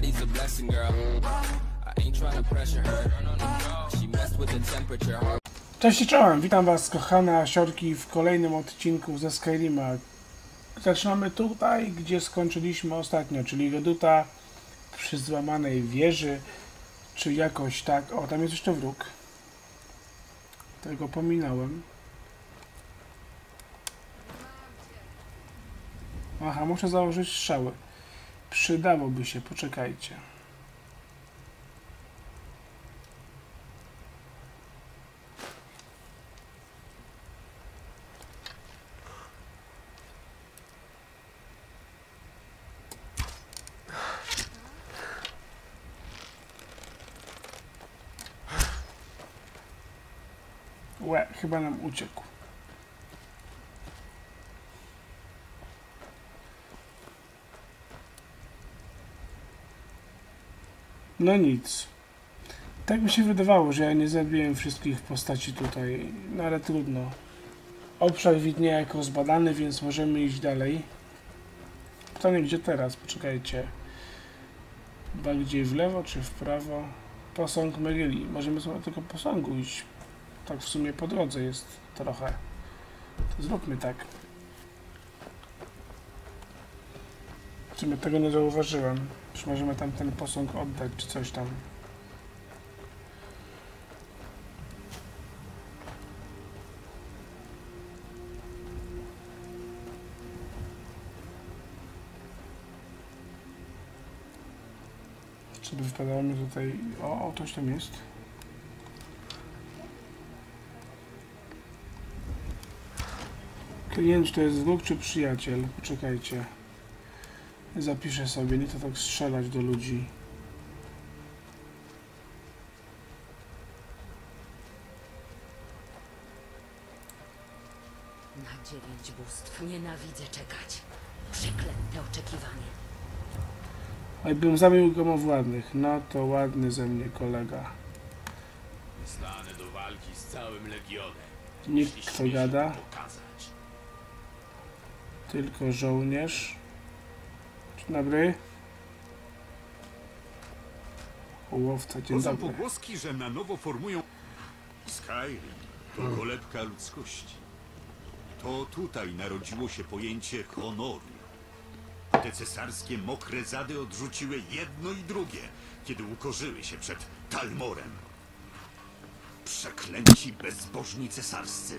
body's a blessing, girl. I ain't trying to pressure her. She messed with the temperature. Cześć i czołem, witam was kochane asiorki w kolejnym odcinku ze Skyrima. Zaczynamy tutaj, gdzie skończyliśmy ostatnio, czyli Reduta przy złamanej wieży, czy jakoś tak. O, tam jest jeszcze wróg. Tego pominąłem. Aha, muszę założyć strzały. Przydałoby się, poczekajcie. Łe, chyba nam uciekł. No nic. Tak mi się wydawało, że ja nie zabiłem wszystkich postaci tutaj, no ale trudno. Obszar widnieje jako zbadany, więc możemy iść dalej. Pytanie, gdzie teraz? Poczekajcie. Bardziej w lewo czy w prawo? Posąg Meryli. Możemy sobie tylko posągu iść. Tak w sumie po drodze jest trochę. To zróbmy tak. W sumie tego nie zauważyłem. Czy możemy tam ten posąg oddać, czy coś tam. Czy by wypadało mi tutaj... O, coś tam jest. Klient to jest wróg czy przyjaciel? Poczekajcie. Zapiszę sobie, nie to tak strzelać do ludzi. Na 9 bóstw nienawidzę czekać. Przeklęte oczekiwanie. Jakbym zabił gromowładnych, no to ładny ze mnie kolega. Stanę do walki z całym legionem. Nikt kto gada, tylko żołnierz. Dzień dobry. Łowca, dzień To są dobry. pogłoski, że na nowo formują... Skyrim to kolebka ludzkości. To tutaj narodziło się pojęcie honoru. Te cesarskie mokre zady odrzuciły jedno i drugie, kiedy ukorzyły się przed Talmorem. Przeklęci, bezbożni cesarscy.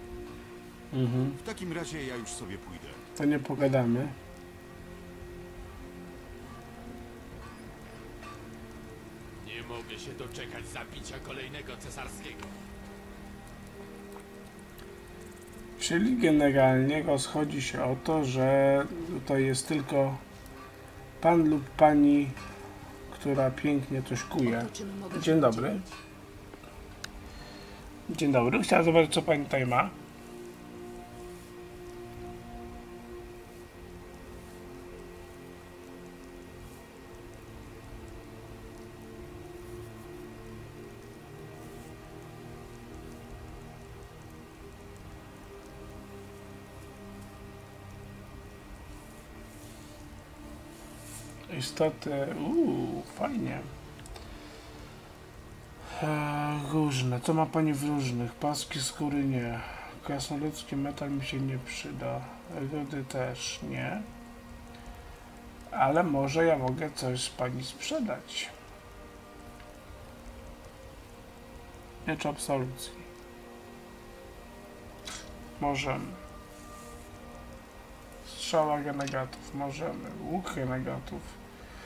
W takim razie ja już sobie pójdę. To nie pogadamy. Nie mogę się doczekać zabicia kolejnego cesarskiego. Czyli generalnie rozchodzi się o to, że tutaj jest tylko pan lub pani, która pięknie coś kuje. Dzień dobry. Dzień dobry. Chciałem zobaczyć, co pani tutaj ma. Istoty, fajnie. Różne, co ma pani w różnych? Paski skóry nie. Krasnoludzki metal mi się nie przyda. Rudy też nie. Ale może ja mogę coś z pani sprzedać. Miecz absolucji. Możemy. Strzała renegatów, możemy. Łuk renegatów.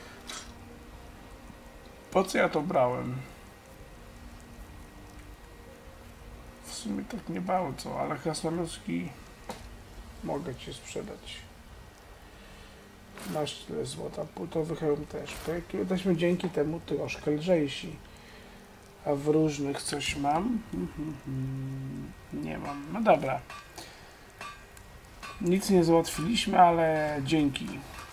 Po co ja to brałem? W sumie tak nie bardzo, ale krasnoludzki mogę ci sprzedać. Masz tyle złota, półtowy hełm też. Jesteśmy dzięki temu troszkę lżejsi. A w różnych coś mam? Nie mam. No dobra. Nic nie załatwiliśmy, ale dzięki.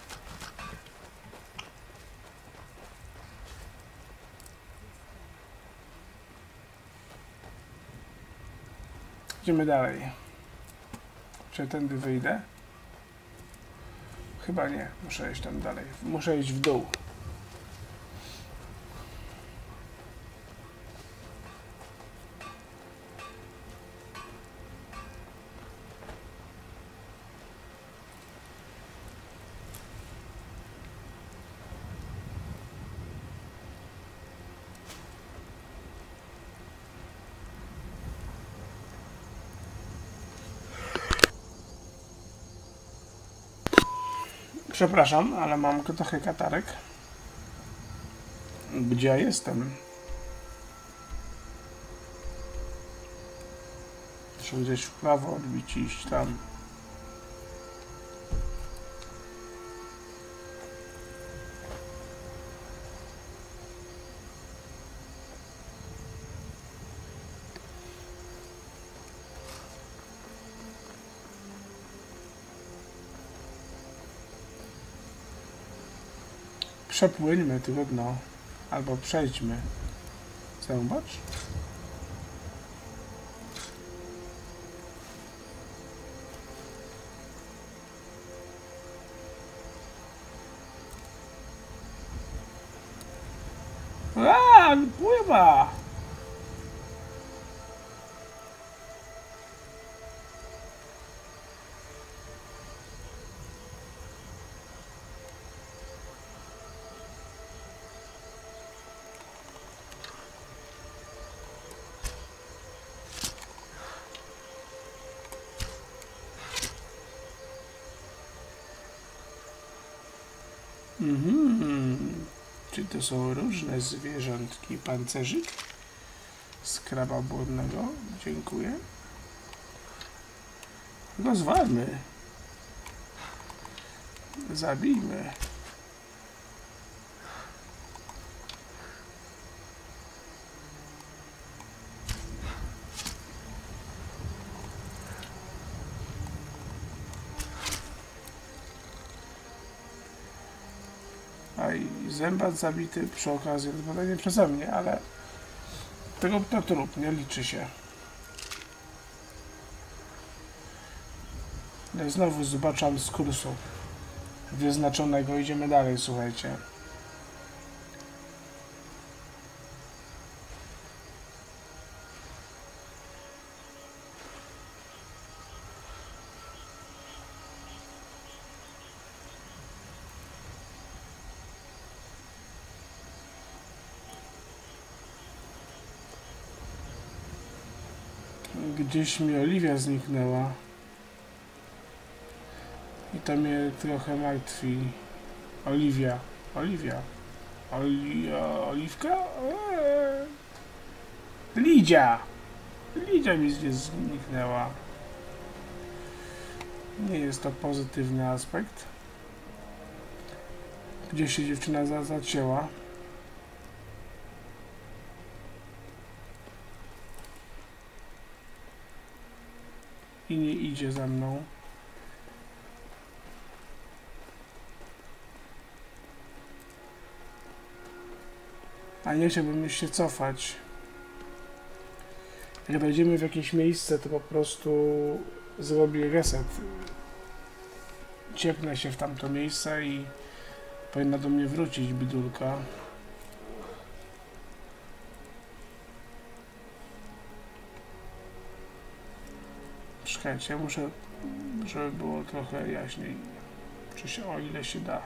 Idziemy dalej. Czy tędy wyjdę? Chyba nie. Muszę iść tam dalej. Muszę iść w dół. Przepraszam, ale mam trochę katarek. Gdzie ja jestem? Muszę gdzieś w prawo odbić i iść tam. Przepłyńmy, trudno. Albo przejdźmy. Zobacz. Pływa! Czy to są różne zwierzątki? Pancerzyk? Skraba błonnego? Dziękuję. Rozwalmy. Zabijmy. A i zębat zabity przy okazji, to nie przeze mnie, ale tego to trup, nie liczy się. Ja znowu zobaczam z kursu wyznaczonego. Idziemy dalej, słuchajcie. Gdzieś mi Oliwia zniknęła. I to mnie trochę martwi. Oliwia. Oliwka? Lidia! Lidia mi gdzieś zniknęła. Nie jest to pozytywny aspekt. Gdzieś się dziewczyna zacięła. I nie idzie za mną. A nie chciałbym się cofać. Jak dojdziemy w jakieś miejsce, to po prostu zrobię reset. Ciepnę się w tamto miejsce i powinna do mnie wrócić bidulka. Czekajcie, muszę, żeby było trochę jaśniej. Czy się, o ile się da.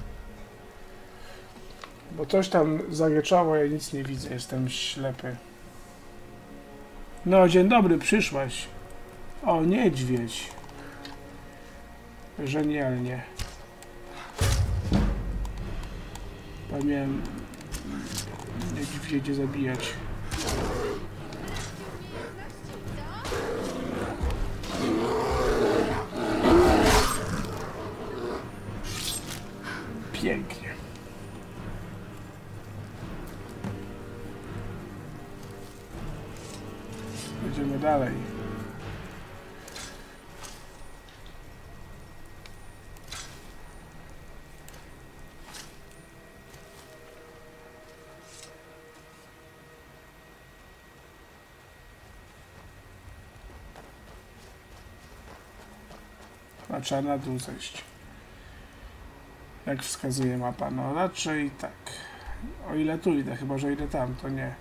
Bo coś tam zagreczało, ja nic nie widzę, jestem ślepy. No, dzień dobry, przyszłaś. O, niedźwiedź. Żenialnie. Powinienem niedźwiedzie zabijać. Pięknie. Idziemy dalej. A trzeba na dół zejść. Jak wskazuje mapa? No raczej tak. O ile tu idę, chyba że idę tam, to nie.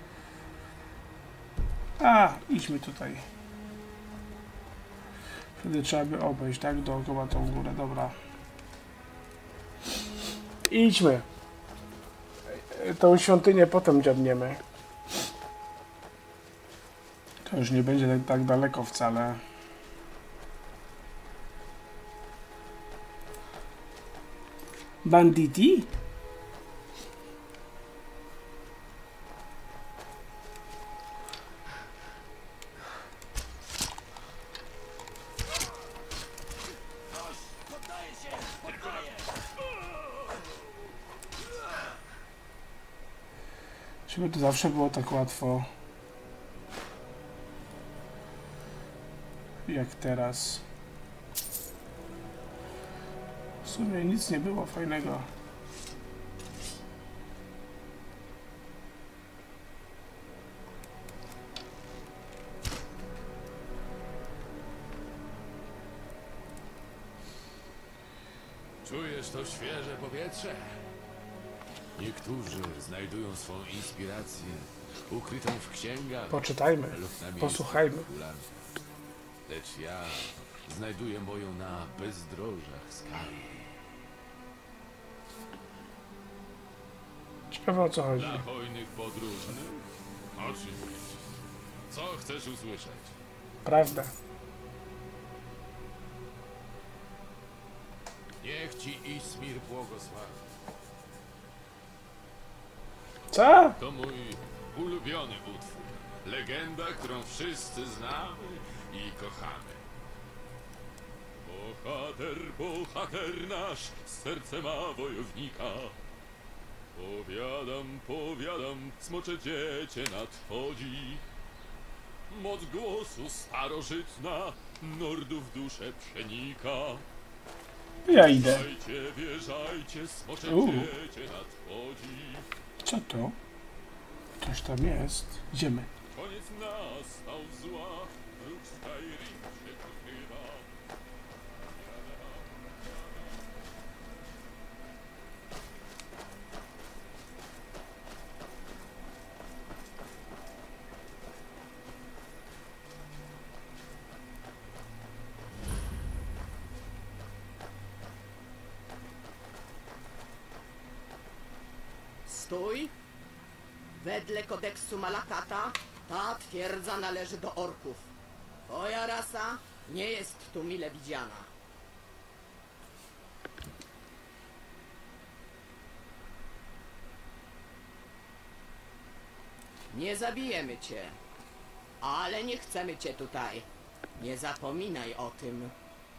A, idźmy tutaj. Wtedy trzeba by obejść, tak? Dookoła tą górę, dobra. Idźmy. Tą świątynię potem dziabniemy. To już nie będzie tak daleko wcale. Banditi? Żeby to zawsze było tak łatwo jak teraz. W sumie nic nie było fajnego. Czujesz to świeże powietrze? Niektórzy znajdują swą inspirację ukrytą w księgach Poczytajmy, lub na miejscach posłuchajmy. popularnych. Lecz ja znajduję moją na bezdrożach Sky. Ciekawe, o co chodzi. Dla hojnych podróżnych? Oczywiście. Co chcesz usłyszeć? Prawda. Niech ci Ismir błogosławi. Co? To mój ulubiony utwór. Legenda, którą wszyscy znamy i kochamy. Bohater, bohater nasz, serce ma wojownika. Powiadam, powiadam, smocze dziecię nadchodzi. Moc głosu starożytna, nordów duszę przenika. Ja idę. Wierzajcie, wierzajcie, smocze dziecię nadchodzi. Co to? Coś tam jest. Idziemy. Koniec nastał zła, wróg Skyrim się pokrywa. Stój! Wedle kodeksu Malakata ta twierdza należy do orków. Twoja rasa nie jest tu mile widziana. Nie zabijemy cię, ale nie chcemy cię tutaj. Nie zapominaj o tym.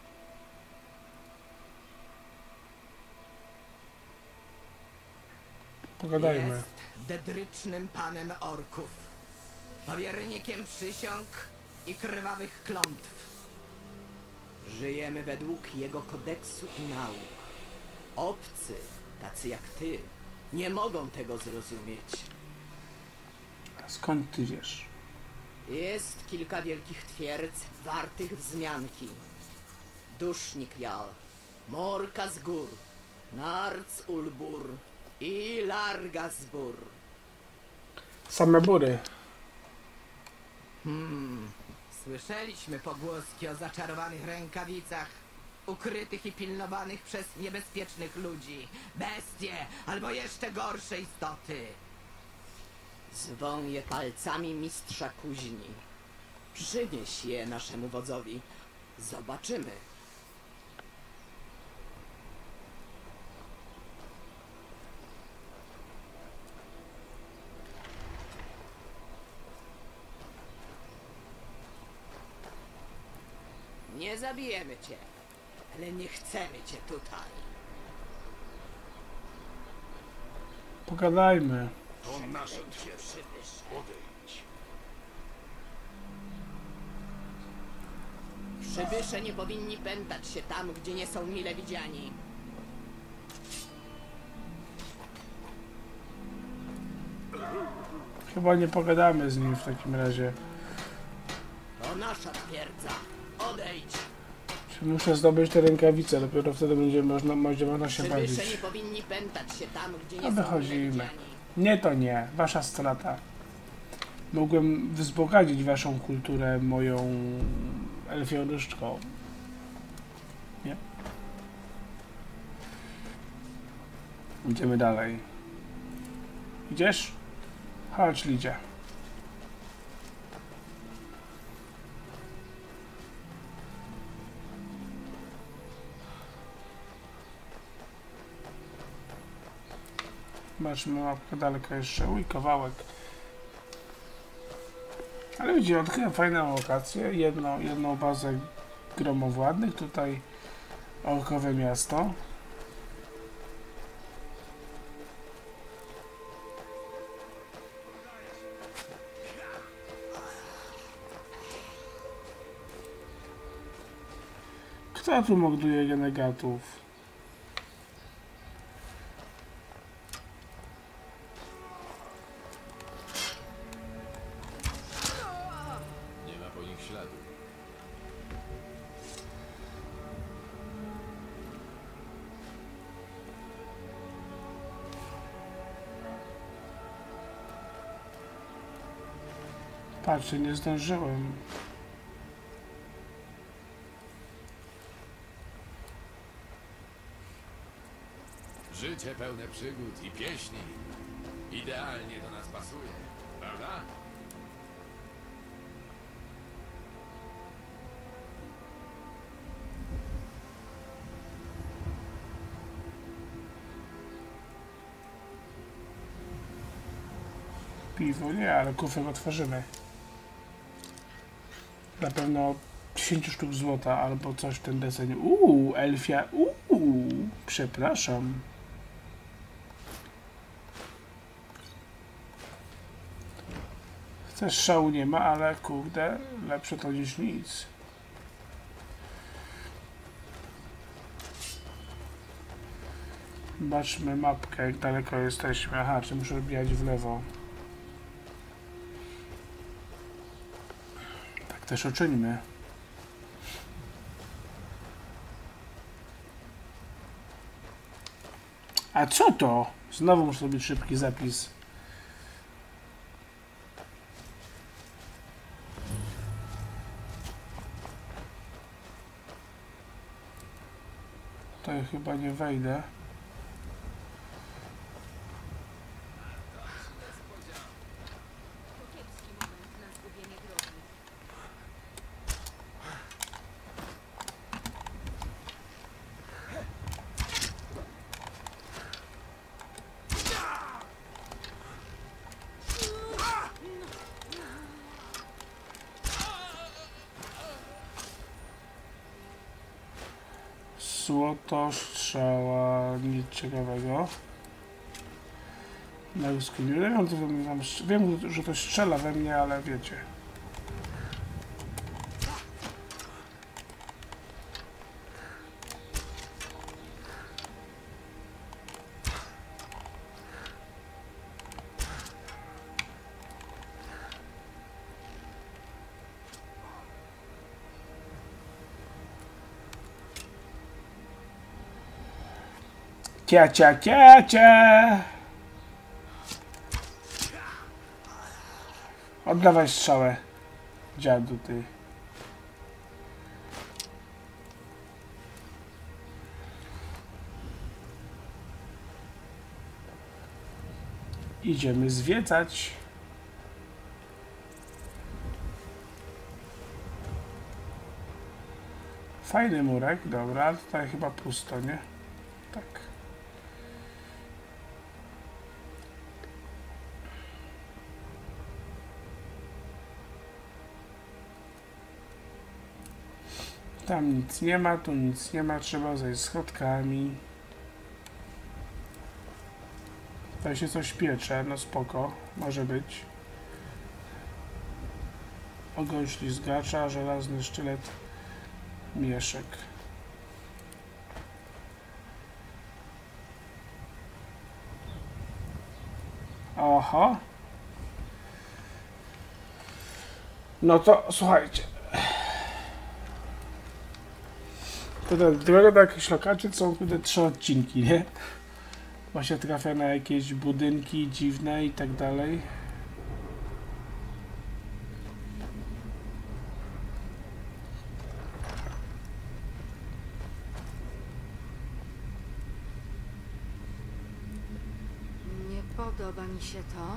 Pogadajmy. Jest dedrycznym panem orków. Powiernikiem przysiąg i krwawych klątw. Żyjemy według jego kodeksu i nauk. Obcy, tacy jak ty, nie mogą tego zrozumieć. Skąd ty wiesz? Jest kilka wielkich twierdz wartych wzmianki. Dusznik Jal, Morka z gór, Narc Ulbur i Largazbur. Same bury. Słyszeliśmy pogłoski o zaczarowanych rękawicach, ukrytych i pilnowanych przez niebezpiecznych ludzi, bestie albo jeszcze gorsze istoty. Zwą je palcami mistrza kuźni. Przynieś je naszemu wodzowi. Zobaczymy. Nie zabijemy cię, ale nie chcemy cię tutaj. Pogadajmy. To nasza twierdza. Odejdź. Przybysze nie powinni pętać się tam, gdzie nie są mile widziani. Chyba nie pogadamy z nim w takim razie. To nasza twierdza. Odejdź. Czy muszę zdobyć te rękawice, dopiero wtedy będzie można się Przybysze bawić. nie powinni pętać się tam, gdzie nie A są mile wychodzimy. widziani. Nie, to nie. Wasza strata. Mogłem wzbogacić waszą kulturę moją elfią różdżką. Nie? Idziemy dalej. Idziesz? Chodź, Lidzie. Zobaczmy mapkę daleko jeszcze. Uj, kawałek. Ale widzicie, odkryłem fajną lokację. Jedną bazę gromowładnych. Tutaj orkowe miasto. Kto tu morduje renegatów? Nie ma po nich śladu. Patrzcie, nie zdążyłem. Życie pełne przygód i pieśni. Idealnie do nas pasuje, prawda? Piwo nie, ale kufer otworzymy. Na pewno 10 sztuk złota albo coś w ten deseń. Elfia. Przepraszam. Też szału nie ma, ale kurde, lepsze to niż nic. Zobaczmy mapkę, jak daleko jesteśmy. Aha, czy muszę odbijać w lewo. Tak też uczyńmy. A co to? Znowu muszę zrobić szybki zapis. To ja chyba nie wejdę. Złoto, strzała, nic ciekawego. Wiem, że to strzela we mnie, ale wiecie. Cia. Oddawaj strzałę, dziadu ty. Idziemy zwiedzać. Fajny murek, dobra, tutaj chyba pusto, nie? Tak. Tam nic nie ma, tu nic nie ma, trzeba zejść schodkami. Tutaj się coś piecze, no spoko, może być. Ogon ślizgacza, żelazny sztylet, mieszek. Oho. No to słuchajcie. Droga do jakiejś lokacji są tutaj 3 odcinki, nie? Właśnie trafia na jakieś budynki dziwne i tak dalej. Nie podoba mi się to.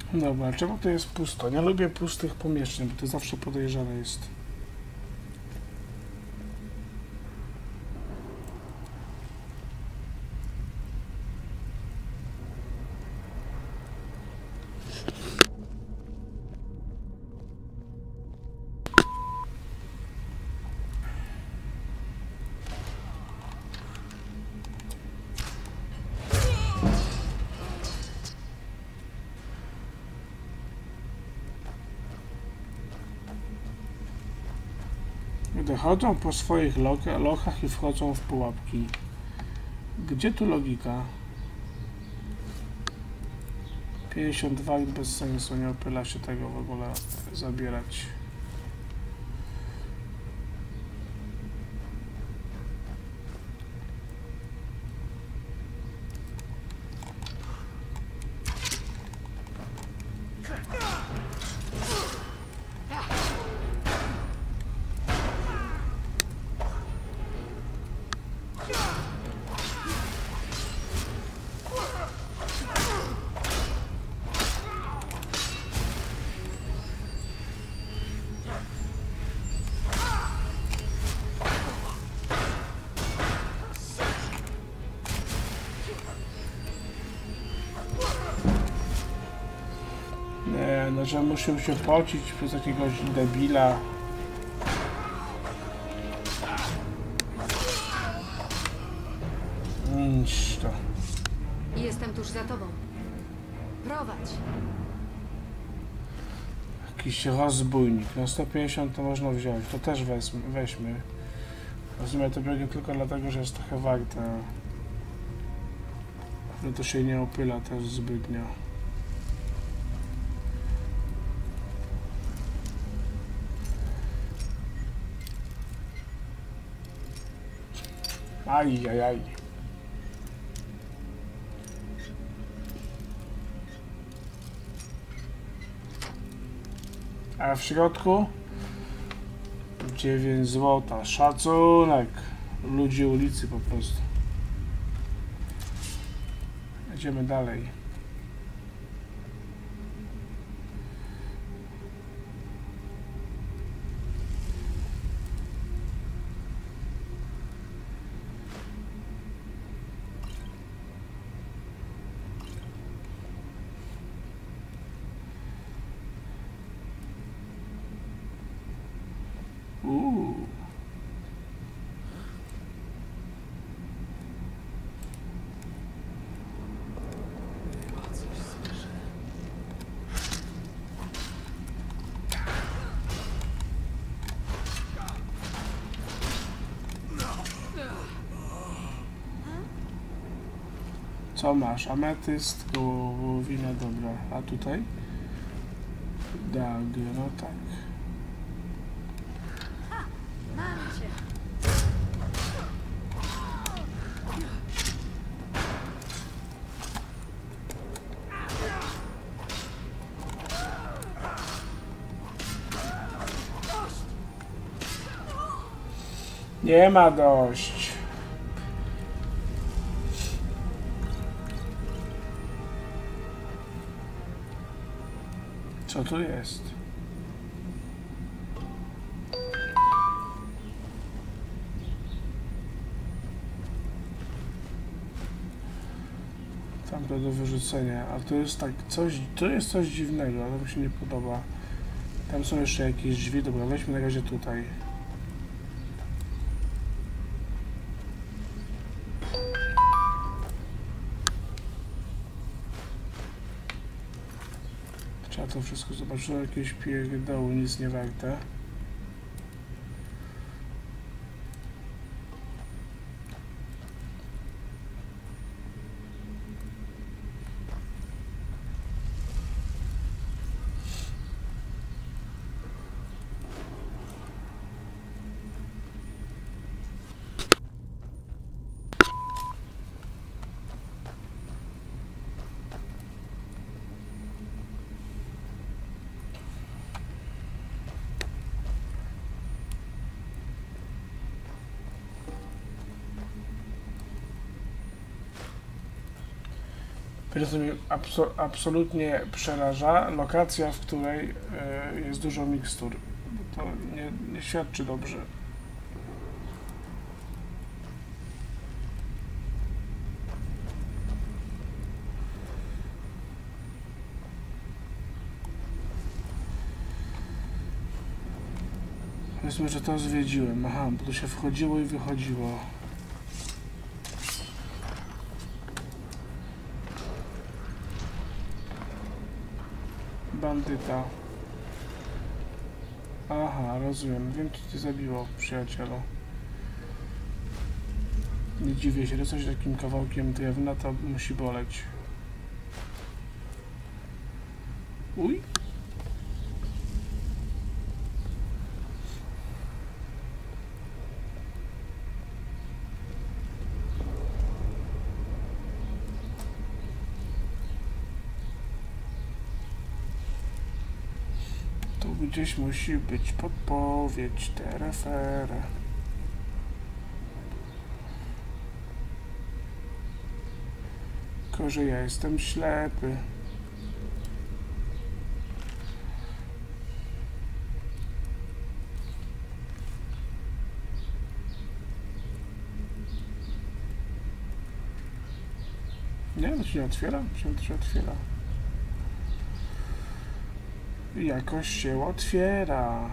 Dobra, czemu to jest pusto? Nie lubię pustych pomieszczeń, bo to zawsze podejrzane jest. Chodzą po swoich lochach i wchodzą w pułapki. Gdzie tu logika? 52 bez sensu, nie opyla się tego w ogóle zabierać. No, że musiał się pocić przez jakiegoś debila. Nic to. Jestem tuż za tobą. Prowadź. Jakiś rozbójnik. No 150 to można wziąć. To też weźmy. Rozumiem, to biegnie tylko dlatego, że jest trochę warte. No to się nie opyla też zbytnio. Ajajaj. A w środku 9 złota. Szacunek ludzi ulicy po prostu. Idziemy dalej. Co masz? Ametyst, wołowina, dobra. A tutaj? Dagger, no tak. Mam cię. Nie ma dość. Co tu jest? Tam to do wyrzucenia, a to jest tak coś, to jest coś dziwnego, ale mi się nie podoba. Tam są jeszcze jakieś drzwi, dobra, weźmy na razie tutaj. Trzeba to wszystko zobaczyć, jakieś pierdoły, nic nie warte. Wiesz, co mnie absolutnie przeraża? Lokacja, w której jest dużo mikstur. To nie świadczy dobrze. Powiedzmy, że to zwiedziłem. Aha, bo tu się wchodziło i wychodziło. Bandyta. Aha, rozumiem. Wiem, co cię zabiło, przyjacielu. Nie dziwię się, że coś takim kawałkiem drewna to musi boleć. Uj. Gdzieś musi być podpowiedź, TRFR. Tylko, że ja jestem ślepy. Nie, to się nie otwiera? To się otwiera. Jakoś się otwiera.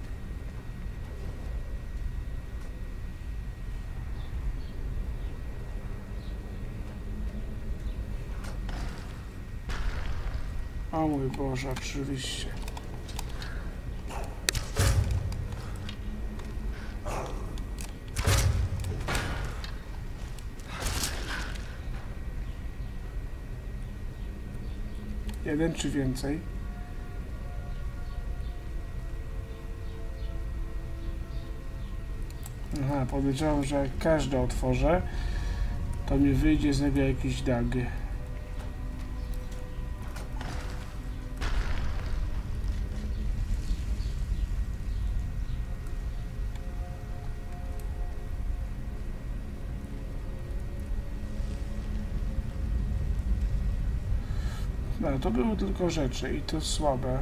O mój Boże, oczywiście. Jeden czy więcej? Aha, podejrzewam, że jak każdy otworzę, to mi wyjdzie z niego jakiś dag. No, to były tylko rzeczy i to słabe.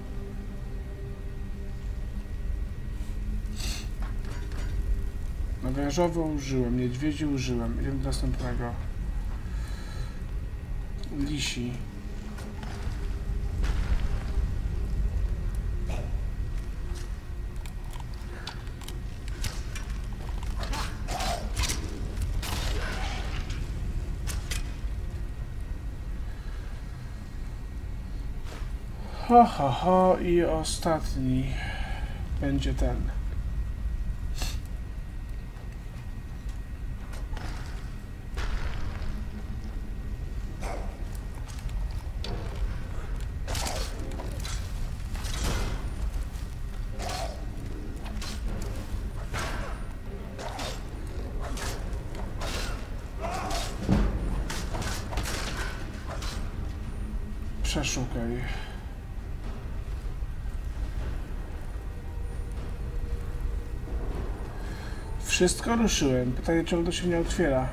Wężowo użyłem, niedźwiedzi użyłem. Idziemy do następnego. Lisi. Ho, i ostatni będzie ten. Przeszukaj. Wszystko ruszyłem. Pytanie, czemu to się nie otwiera?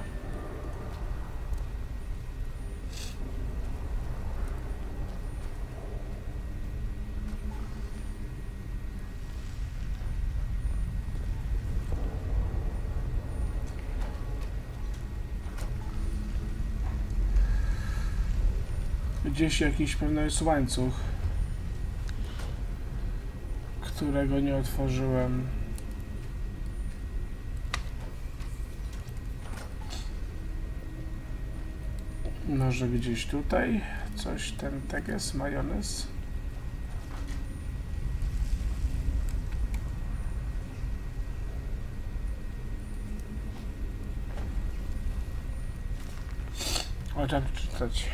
Gdzieś jakiś pewno jest łańcuch, którego nie otworzyłem. Może gdzieś tutaj coś, ten teges, majonez. O, trzeba przeczytać.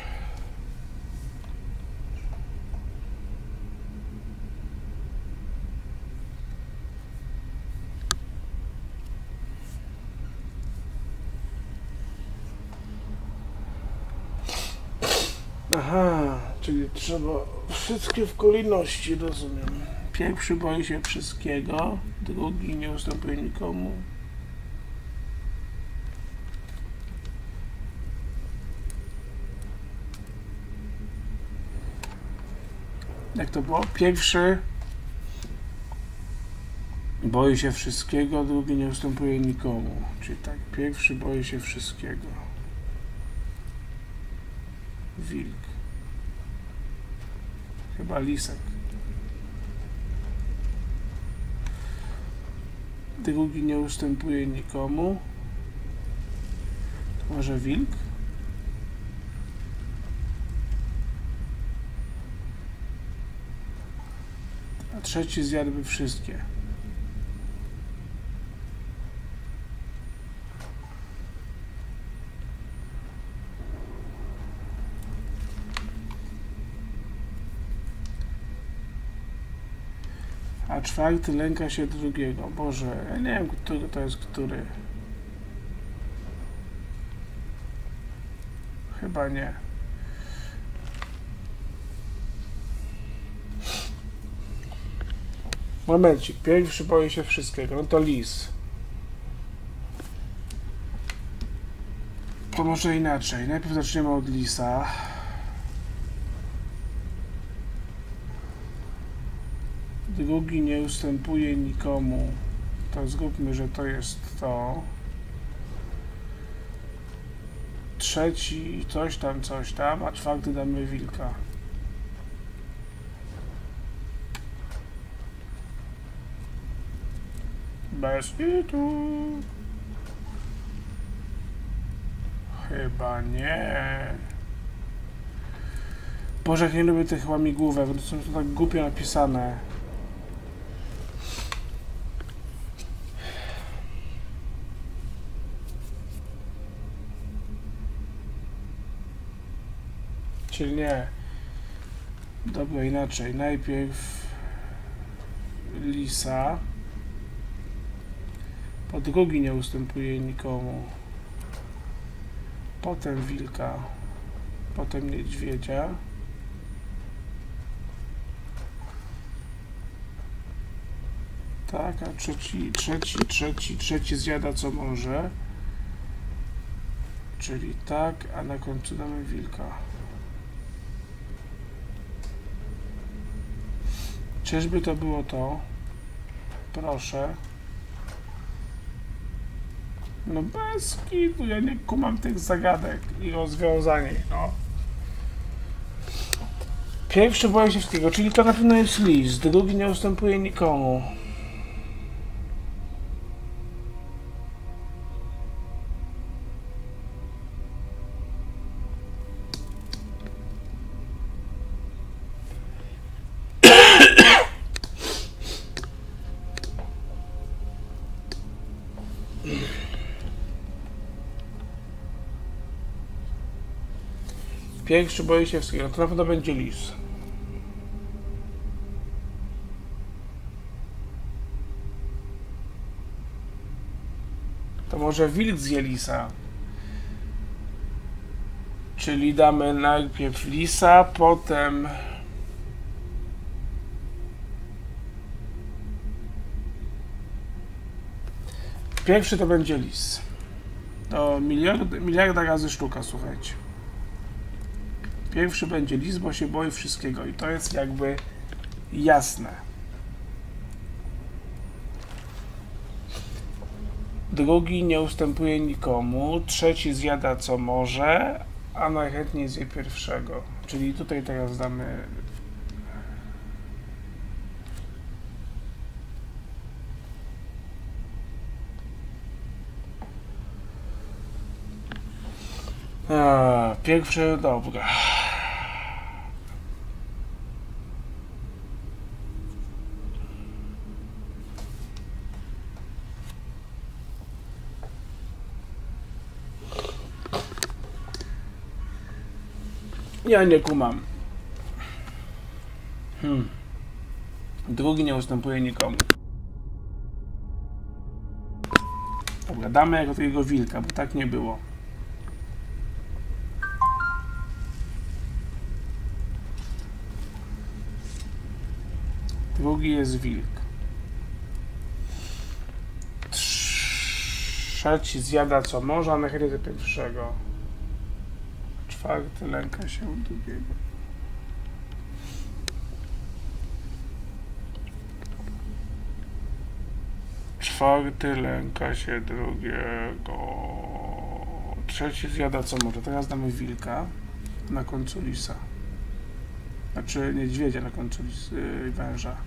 Aha, czyli trzeba wszystkie w kolejności, rozumiem. Pierwszy boi się wszystkiego, drugi nie ustępuje nikomu. Jak to było? Pierwszy boi się wszystkiego, drugi nie ustępuje nikomu. Czyli tak, pierwszy boi się wszystkiego. Wilk. Chyba lisek. Drugi nie ustępuje nikomu. To może wilk? A trzeci zjadłby wszystkie. A czwarty lęka się drugiego. Boże, ja nie wiem, który to jest który. Chyba nie. Momencik, pierwszy boi się wszystkiego. No to lis. To może inaczej. Najpierw zaczniemy od lisa. Drugi nie ustępuje nikomu. To zróbmy, że to jest to. Trzeci coś tam, a czwarty damy wilka. Bez hitu. Chyba nie. Boże, jak nie lubię tych łamigłówek, bo to są tak głupio napisane. Czyli nie. Dobra, inaczej. Najpierw lisa. Po drugi nie ustępuje nikomu. Potem wilka. Potem niedźwiedzia. Tak, a trzeci zjada co może. Czyli tak, a na końcu damy wilka. Czyżby to było to? Proszę. No bez kitu, ja nie kumam tych zagadek i rozwiązań, no. Pierwszy boi się wszystkiego, czyli to na pewno jest lis, drugi nie ustępuje nikomu. Pierwszy boi się wszystkiego, to na pewno będzie lis. To może wilk zje lisa. Czyli damy najpierw lisa, potem... Pierwszy to będzie lis. To miliarda razy sztuka, słuchajcie. Pierwszy będzie lis, bo się boi wszystkiego i to jest jakby jasne. Drugi nie ustępuje nikomu, trzeci zjada co może, a najchętniej zje pierwszego. Czyli tutaj teraz damy... Pierwszy, dobra. Ja nie kumam. Drugi nie ustępuje nikomu. Dobra, damy jako takiego wilka, bo tak nie było. Drugi jest wilk. Trzeci zjada co może, a najchętniej do pierwszego. Czwarty lęka się drugiego. Czwarty lęka się drugiego. Trzeci zjada co może. Teraz damy wilka na końcu lisa. Znaczy niedźwiedzia na końcu węża.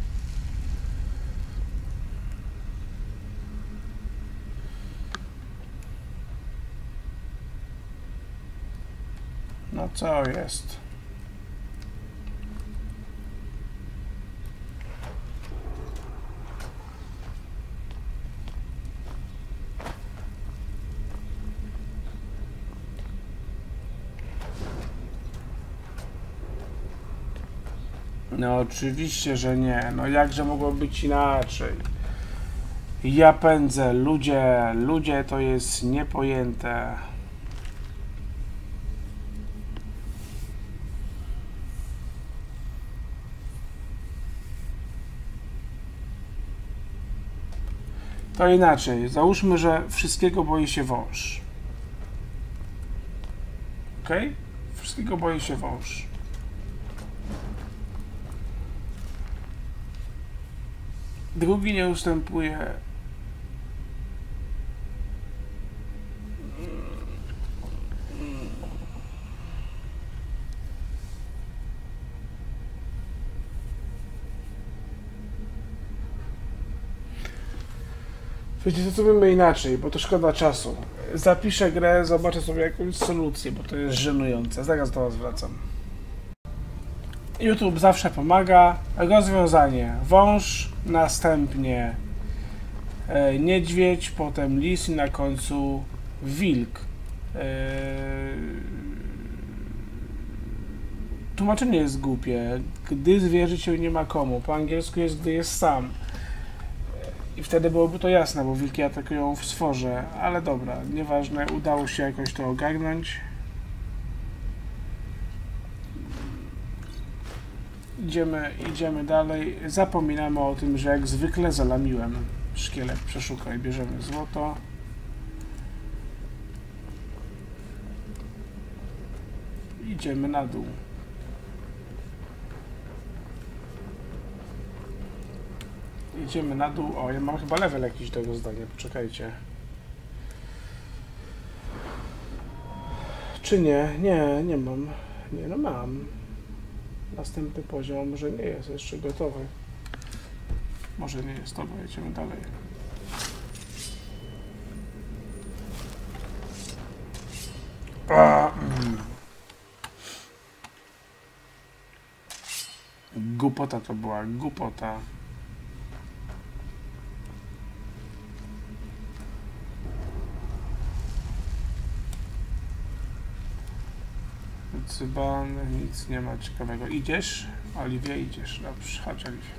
No co jest? No oczywiście, że nie. No jakże mogło być inaczej? Ja pędzę. Ludzie to jest niepojęte. To inaczej. Załóżmy, że wszystkiego boi się wąż. Ok? Wszystkiego boi się wąż. Drugi nie ustępuje. Wiecie, to zrobimy inaczej, bo to szkoda czasu. Zapiszę grę, zobaczę sobie jakąś solucję, bo to jest żenujące. Zaraz do was wracam. YouTube zawsze pomaga. Rozwiązanie. Wąż, następnie niedźwiedź, potem lis i na końcu wilk. Tłumaczenie jest głupie. Gdy zwierzy się nie ma komu. Po angielsku jest gdy jest sam. I wtedy byłoby to jasne, bo wilki atakują w sworze. Ale dobra, nieważne. Udało się jakoś to ogarnąć. Idziemy dalej. Zapominamy o tym, że jak zwykle zalamiłem. Szkielet przeszukaj, bierzemy złoto. Idziemy na dół. Idziemy na dół. O, ja mam chyba level jakiś do rozdania. Poczekajcie. Czy nie? Nie, nie mam. Nie, no mam. Następny poziom może nie jest jeszcze gotowy. Może nie jest. Dobra, idziemy dalej. Głupota to była, głupota. Cyban, nic nie ma ciekawego. Idziesz? Oliwia, idziesz. Dobrze, chodź Oliwia.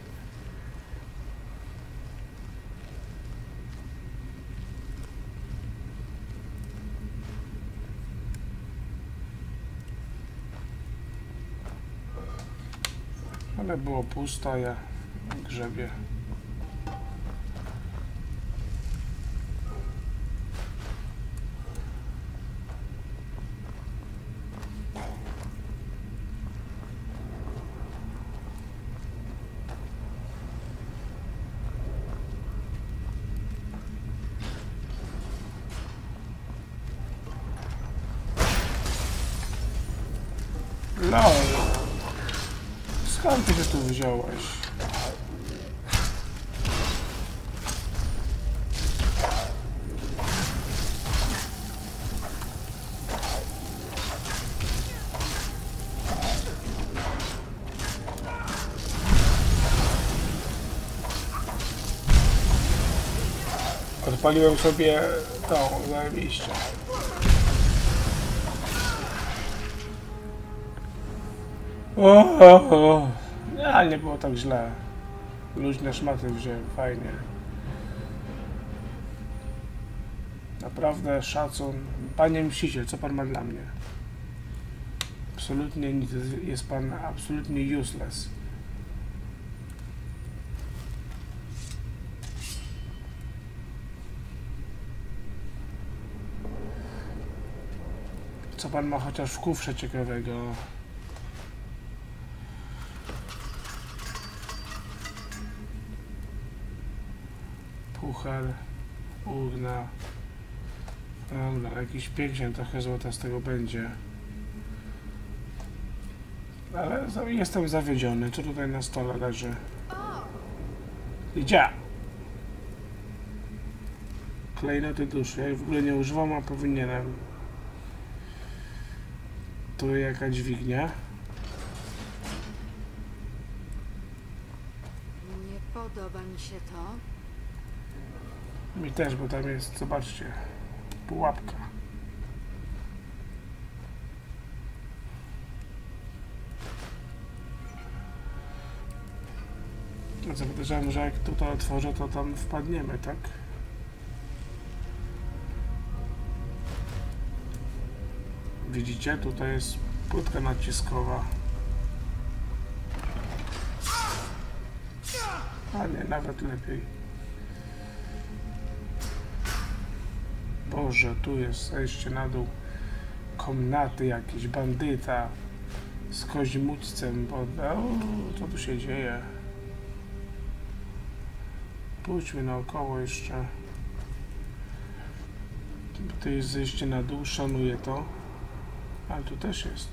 Ale było pusto, ja grzebię. LOL. Skąd ty się tu wziąłeś? Odpaliłem sobie tą, zajebiście. Ale nie było tak źle. Luźne szmaty wziąłem, fajnie. Naprawdę szacun. Panie mściciel, co pan ma dla mnie? Absolutnie nic. Jest pan absolutnie useless. Co pan ma chociaż w kufrze ciekawego? puchar, urna. Dobra, jakiś pięknie trochę złota z tego będzie. Ale jestem zawiedziony. Co tutaj na stole leży? Idzie! Klejnoty duszy. Ja ich w ogóle nie używam, a powinienem. Tu jaka dźwignia. Nie podoba mi się to. Mi też, bo tam jest, zobaczcie, pułapka. Zapodejrzewam, że jak tutaj otworzę, to tam wpadniemy, tak? Widzicie? Tutaj jest płytka naciskowa. A nie, nawet lepiej. Boże, tu jest zejście na dół. Komnaty jakieś, bandyta z koźmućcem. Co tu się dzieje? Pójdźmy naokoło jeszcze. To jest zejście na dół, szanuję to. Ale tu też jest.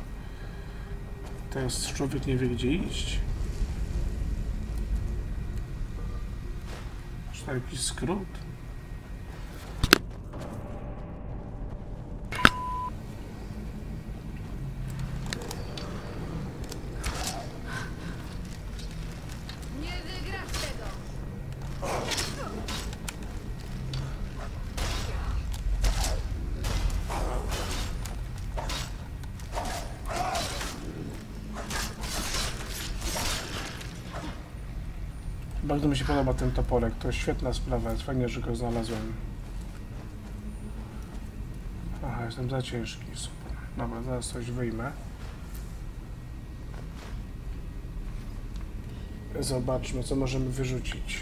Teraz człowiek nie wie, gdzie iść. Czy to jakiś skrót? Nie wygrasz tego! Bardzo mi się podoba ten toporek, to świetna sprawa, jest fajnie, że go znalazłem. Aha, jestem za ciężki, super. Dobra, zaraz coś wyjmę. Zobaczmy, co możemy wyrzucić.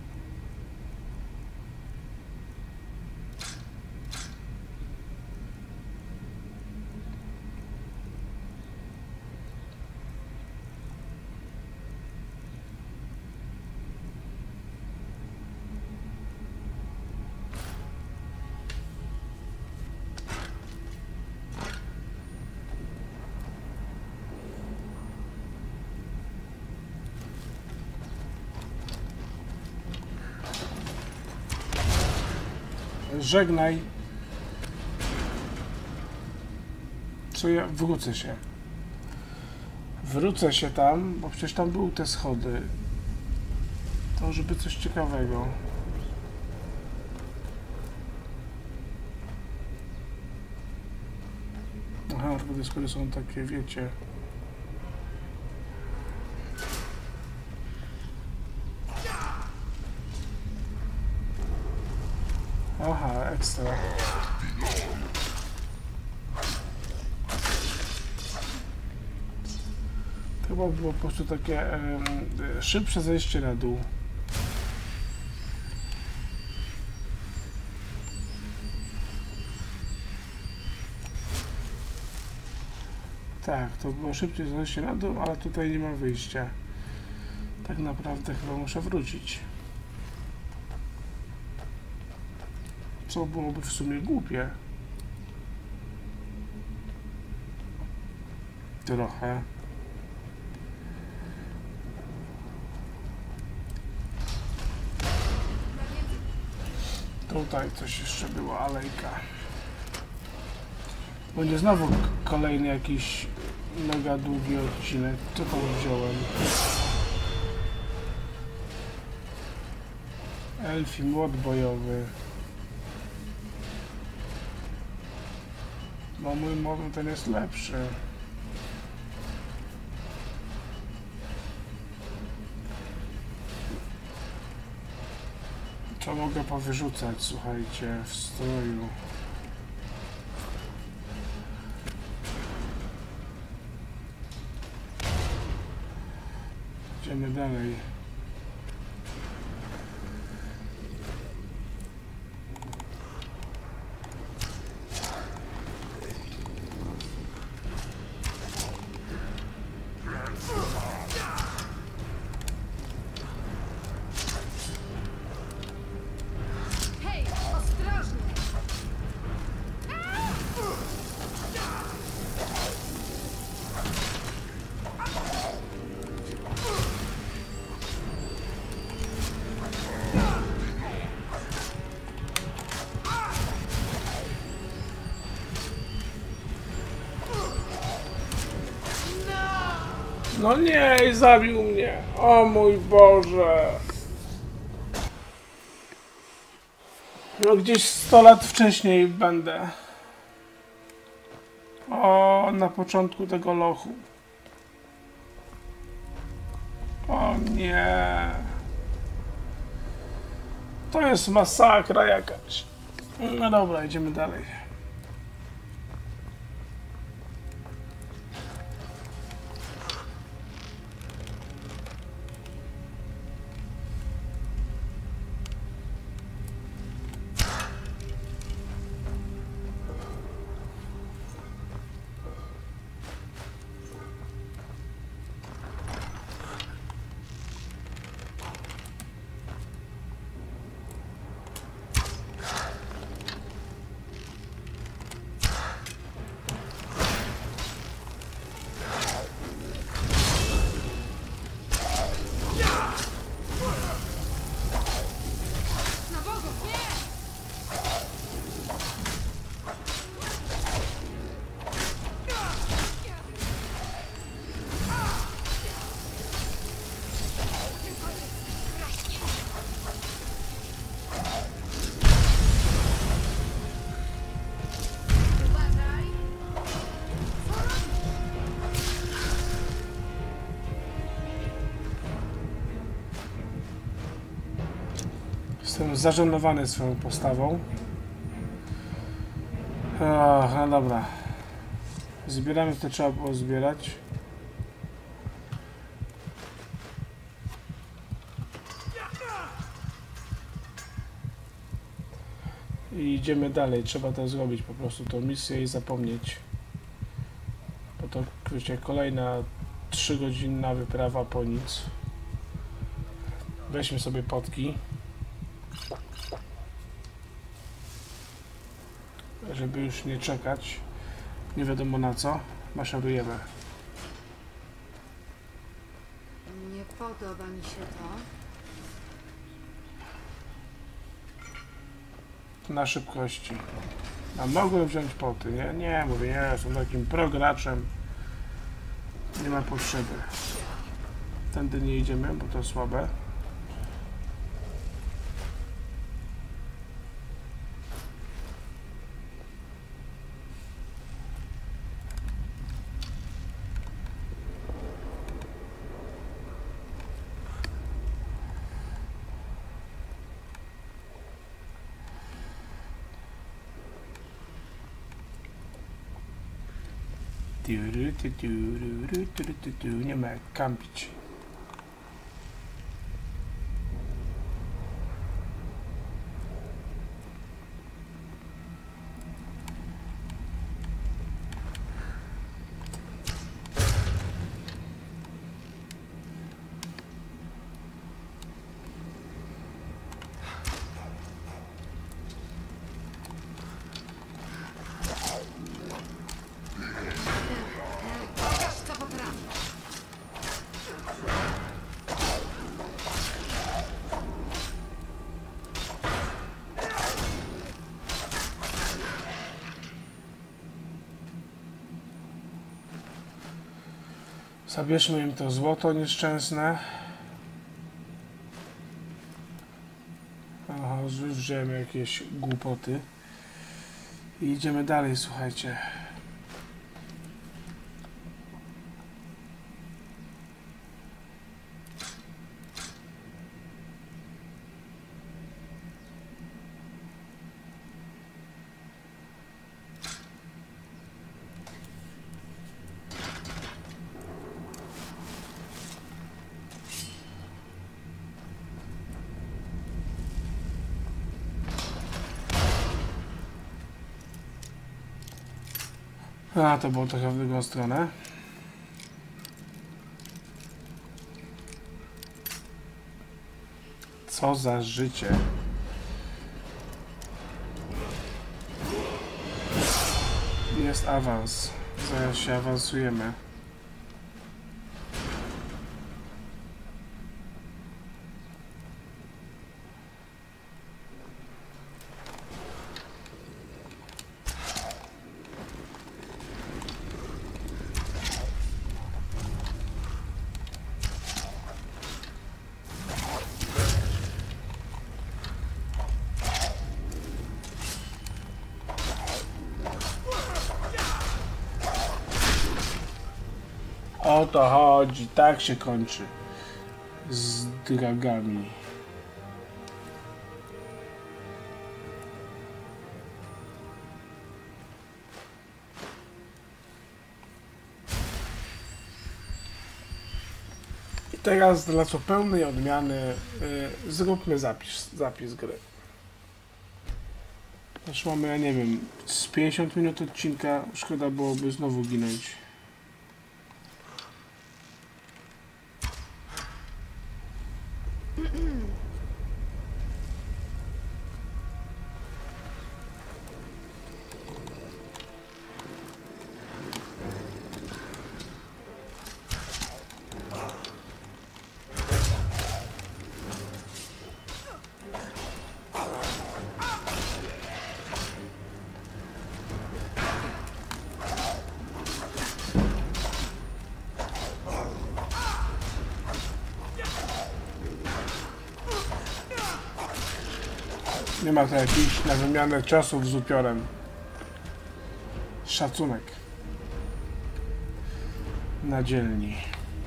Żegnaj. Co ja? Wrócę się. Wrócę się tam, bo przecież tam były te schody. To żeby coś ciekawego. Aha, te schody są takie, wiecie. Aha, ekstra. To chyba było po prostu takie szybsze zejście na dół. Tak, to było szybciej zejście na dół, ale tutaj nie ma wyjścia. Tak naprawdę chyba muszę wrócić. Co byłoby w sumie głupie. Trochę. Tutaj coś jeszcze było, alejka. Będzie znowu kolejny jakiś mega długi odcinek. Co tam wziąłem? Elfi młot bojowy. No mój młot ten jest lepszy. Co mogę powyrzucać, słuchajcie, w stroju? Idziemy dalej. No nie, zabił mnie. O mój Boże. No gdzieś 100 lat wcześniej będę. O, na początku tego lochu. O nie. To jest masakra jakaś. No dobra, idziemy dalej. Jestem zażenowany swoją postawą. No dobra. Zbieramy to, trzeba było zbierać. I idziemy dalej. Trzeba to zrobić, po prostu tą misję i zapomnieć. Bo to, wiecie, kolejna 3-godzinna wyprawa po nic. Weźmy sobie potki. Żeby już nie czekać, nie wiadomo na co, maszerujemy. Nie podoba mi się to. Na szybkości. A mogłem wziąć poty, nie? Nie, mówię, nie, jestem takim prograczem. Nie ma potrzeby. Tędy nie idziemy, bo to słabe. Nie ma jak kampić. Co potrafisz? Zabierzmy im to złoto nieszczęsne. Aha, już wziąłem jakieś głupoty. I idziemy dalej, słuchajcie. A, to było trochę w drugą stronę. Co za życie. Jest awans. Zaraz się awansujemy. O to chodzi, tak się kończy z dragami. I teraz dla co pełnej odmiany zróbmy zapis gry. Już mamy, ja nie wiem, z 50 minut odcinka, szkoda byłoby znowu ginąć. Nie ma to jakichś na wymianę ciosów z upiorem. Szacunek. Na dzielni.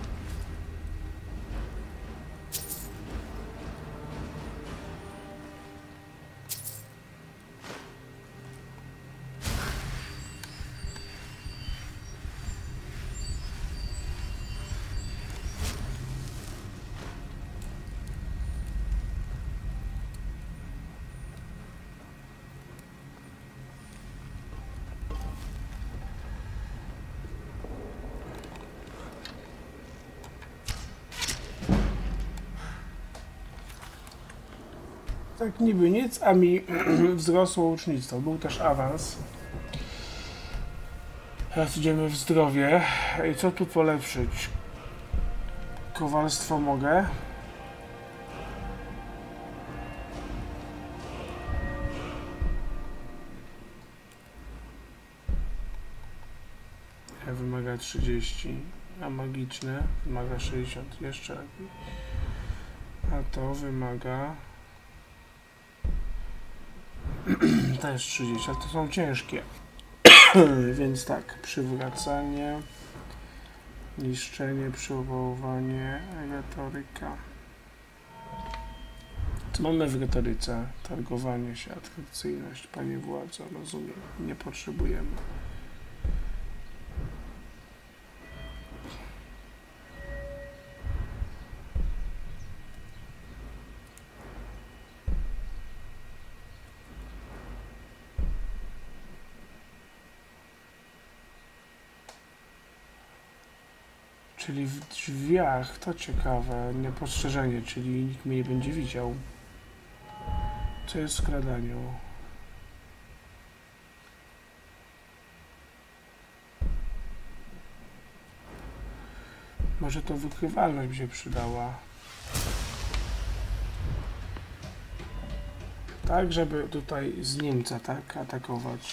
Tak niby nic, a mi wzrosło łucznictwo. Był też awans. Teraz idziemy w zdrowie. I co tu polepszyć? Kowalstwo mogę. Wymaga 30, a magiczne wymaga 60. Jeszcze lepiej. A to wymaga też 30, ale to są ciężkie. Więc tak, przywracanie, niszczenie, przywoływanie, retoryka. Co mamy w retoryce? Targowanie się, atrakcyjność, panie władzo, rozumiem, nie potrzebujemy. Czyli w drzwiach, to ciekawe, niepostrzeżenie, czyli nikt mnie nie będzie widział. Co jest w skradaniu? Może to wykrywalność by się przydała. Tak, żeby tutaj z Niemca, tak, atakować.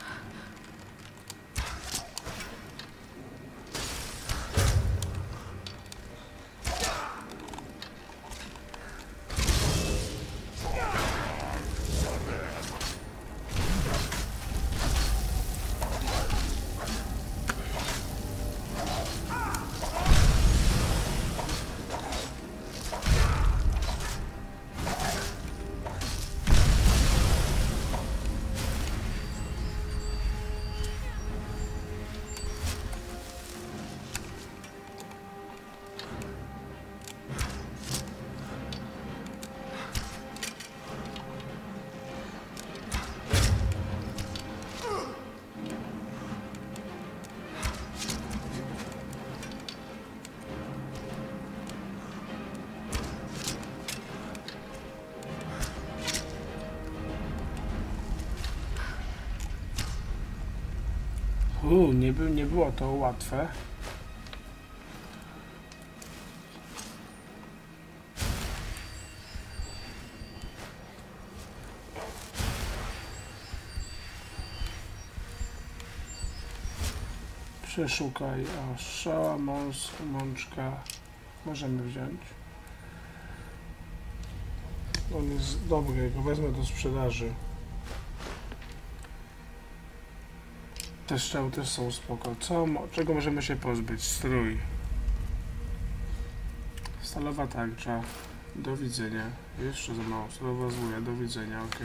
Nie było to łatwe. Przeszukaj, a szała, mączka możemy wziąć. On jest dobry, go wezmę do sprzedaży. Te strzały też są spoko. Czego możemy się pozbyć? Strój. Stalowa tarcza. Do widzenia. Jeszcze za mało. Stalowa złoja. Do widzenia. Ok.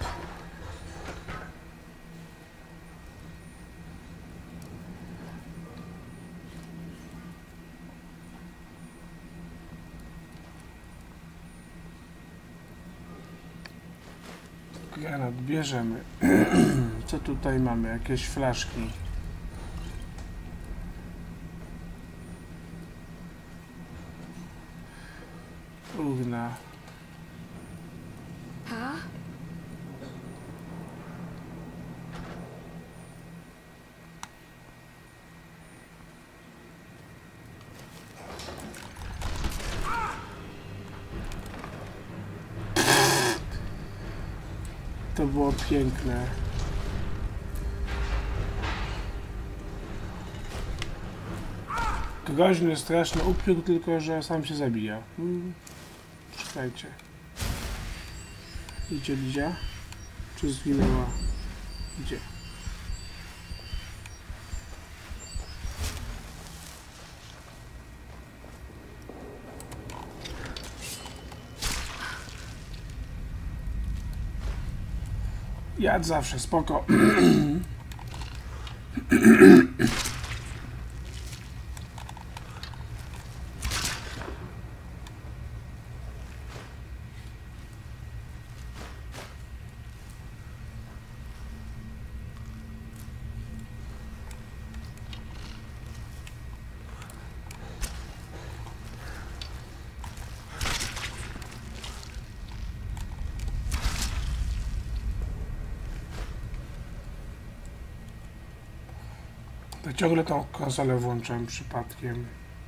Granat bierzemy. Co tutaj mamy? Jakieś flaszki. Urna. Ha? To było piękne. Groźny, straszny upiór, tylko że sam się zabija. Czekajcie. Idzie Lidia? Czy zginęła? Idzie. Jadł zawsze, spoko. To ciągle tą konsolę włączam przypadkiem.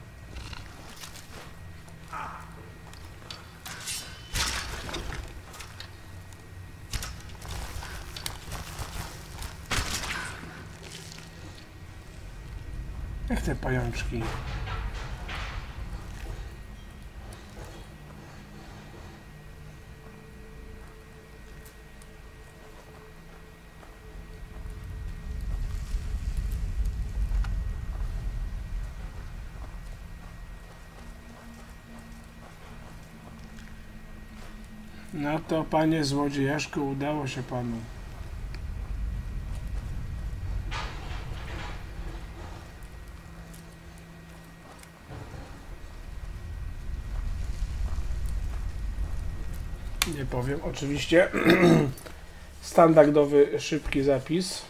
Jak te pajączki. No to, panie złodziejaszku, udało się panu. Nie powiem, oczywiście. Standardowy, szybki zapis.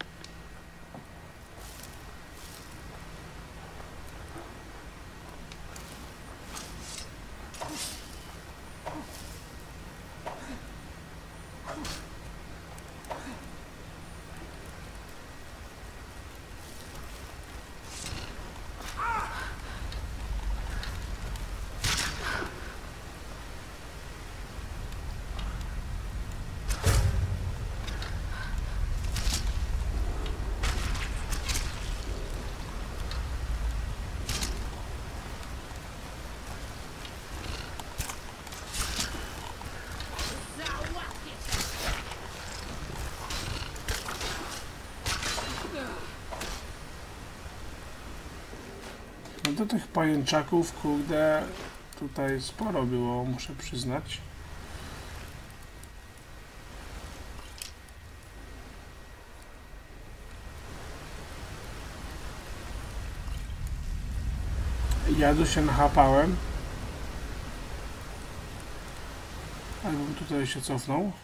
No do tych pajęczaków, kurde, tutaj sporo było, muszę przyznać. Ja tu się nachapałem. Albo tutaj się cofnął.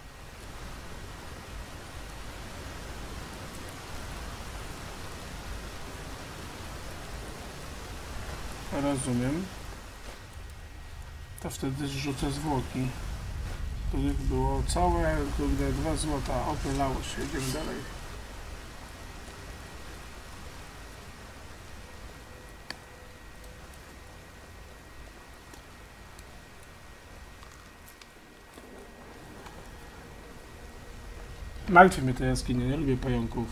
Rozumiem. To wtedy zrzucę zwłoki, których było całe, kurde, 2 złota. Opylało się, idziemy dalej. Martwi mnie te jaskinie, nie lubię pająków.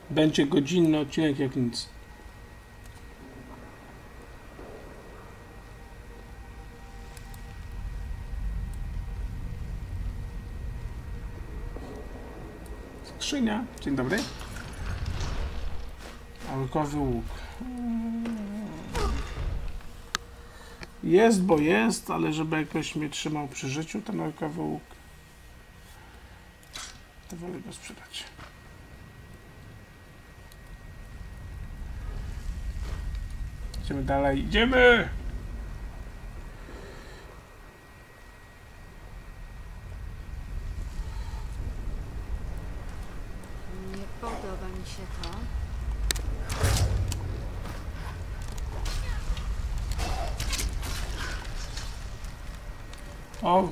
Będzie godzinny odcinek jak nic. Skrzynia. Dzień dobry. Orkowy łuk. Jest, bo jest, ale żeby jakoś mnie trzymał przy życiu ten orkowy łuk, to wolę go sprzedać. Idziemy dalej, idziemy! Nie podoba mi się to. O!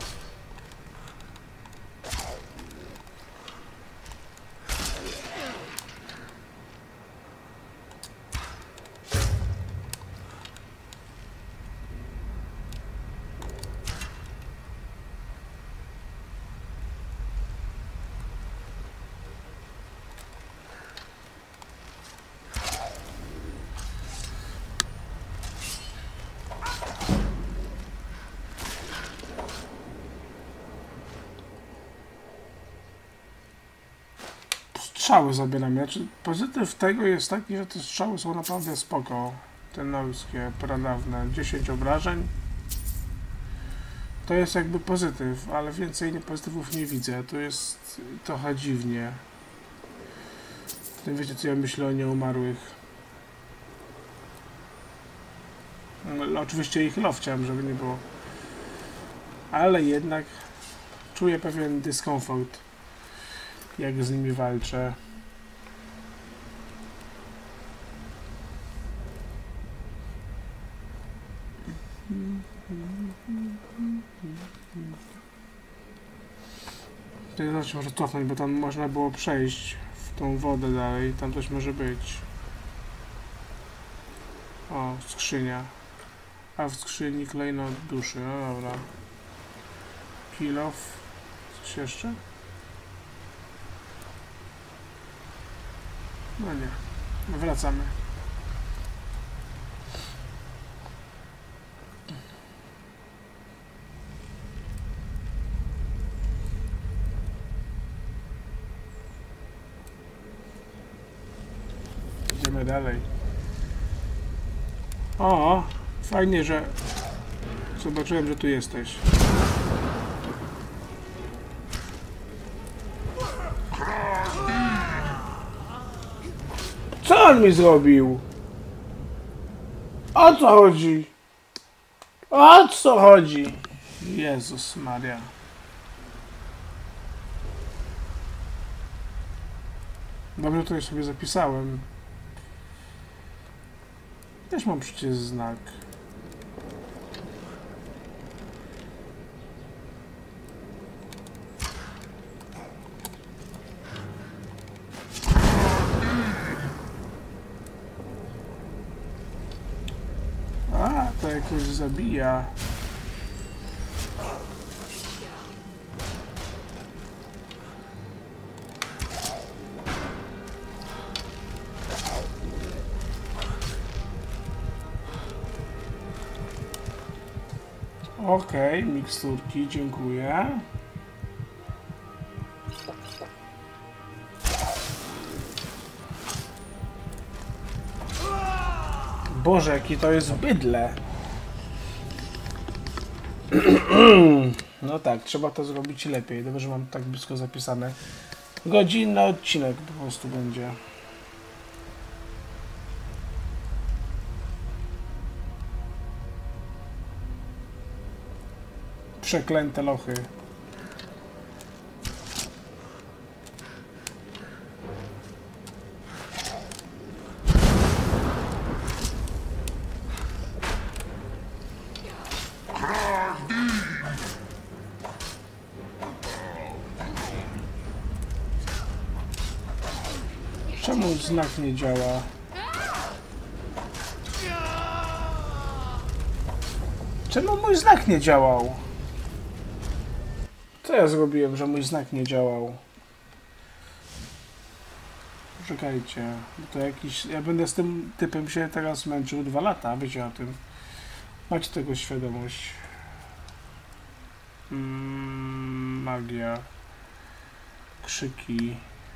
Strzały zabieram. Znaczy, pozytyw tego jest taki, że te strzały są naprawdę spoko. Te norskie, pradawne. 10 obrażeń. To jest jakby pozytyw, ale więcej pozytywów nie widzę. To jest trochę dziwnie. Wiecie, co ja myślę o nieumarłych. No, oczywiście ich lowciam, żeby nie było. Ale jednak czuję pewien dyskomfort, jak z nimi walczę. Tutaj też może cofnąć, bo tam można było przejść w tą wodę dalej. Tam coś może być. O, skrzynia. A w skrzyni klejnot duszy. No dobra. Kill off. Coś jeszcze? No nie. Wracamy. Idziemy dalej. O, fajnie, że zobaczyłem, że tu jesteś. Co on mi zrobił? O co chodzi? O co chodzi? Jezus Maria. Dobrze, to sobie zapisałem. Też mam przecież znak. A, to jakoś zabija. Okej, miksturki, dziękuję. Boże, jaki to jest bydle. No tak, trzeba to zrobić lepiej. Dobrze, że mam tak blisko zapisane. Godzinny odcinek po prostu będzie. Przeklęte lochy. Czemu znak nie działa? Czemu mój znak nie działał? Co ja zrobiłem, że mój znak nie działał? Poczekajcie, bo to jakiś... Ja będę z tym typem się teraz męczył 2 lata, wiecie o tym. Macie tego świadomość. Magia. Krzyki.